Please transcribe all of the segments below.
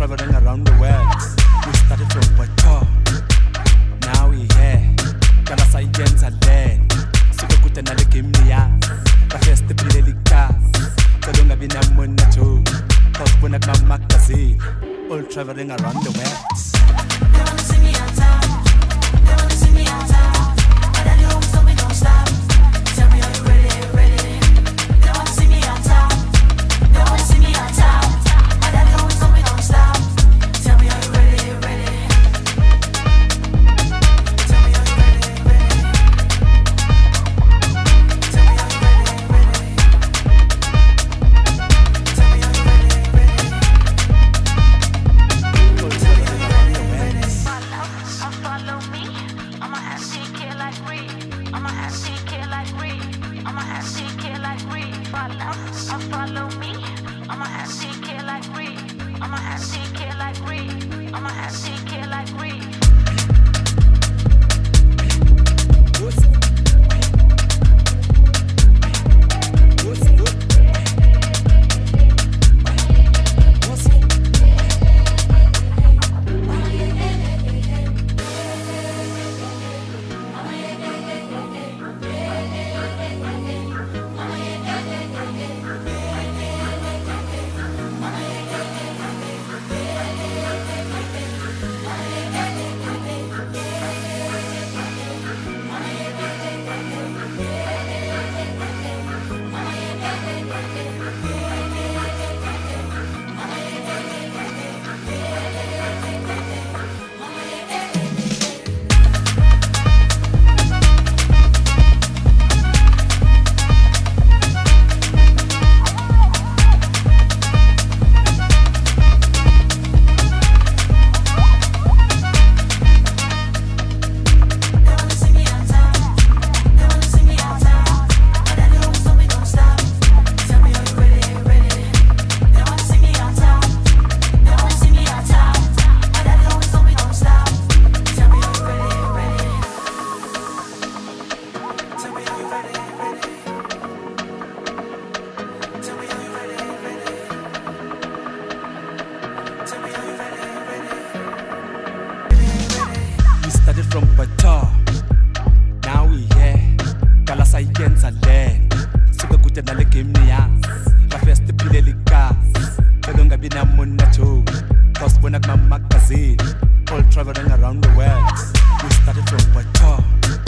traveling around the world. We started from Puerto, now we here. Kala science and land. Suka kutana le kimia. La festa pilelika. Kalunga binamuna too. Cause when I come magazine. All traveling around the world. They wanna see me on top. They wanna see me on top. But I know so we don't stop. Tell me, are you ready, ready? They wanna see me on top. They wanna see me on top. But I know so we don't stop. Tell me, are you ready, ready? Tell me, are you ready, ready? Tell me, are you ready, ready? Tell me, are you ready, ready? Follow me. I'ma have shit kill like Reed. I'ma have shit kill like Reed. I'ma have shit kill like Reed. Follow me. I'ma have shit kill like Reed. I'ma have shit kill like Reed. I'ma have shit kill like Reed. From Puerto, now we here. Kala science and land. Suka kutana le kimia. La festa pilelika. Kalunga binamuna too. Cause when I come magazine. All traveling around the world. We started from Puerto,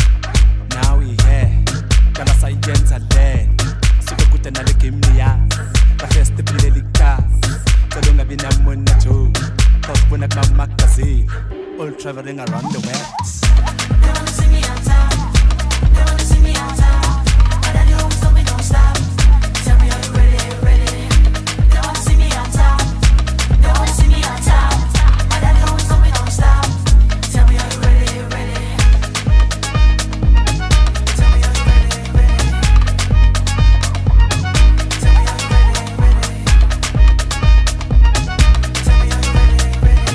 now we here. Kala science and land. Suka kutana le kimia. La festa pilelika. Kalunga binamuna too. Cause when I come magazine. All traveling around the world. They wanna see me on top. They wanna see me on top. But I know so we don't stop. Tell me, are you ready, ready? They wanna see me on top. They wanna see me on top. But I know so we don't stop. Tell me, are you ready, ready? Tell me, are you ready, ready? Tell me, are you ready, ready? Tell me, are you ready, ready?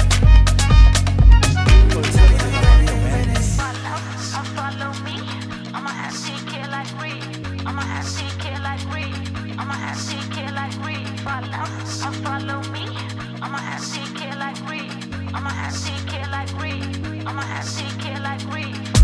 Follow me. I'ma have shit kill like Reed. I'ma have shit kill like Reed. I'ma have shit kill like Reed. Follow me. I'ma have shit kill like Reed. I'ma have shit kill like Reed. I'ma have shit kill like Reed.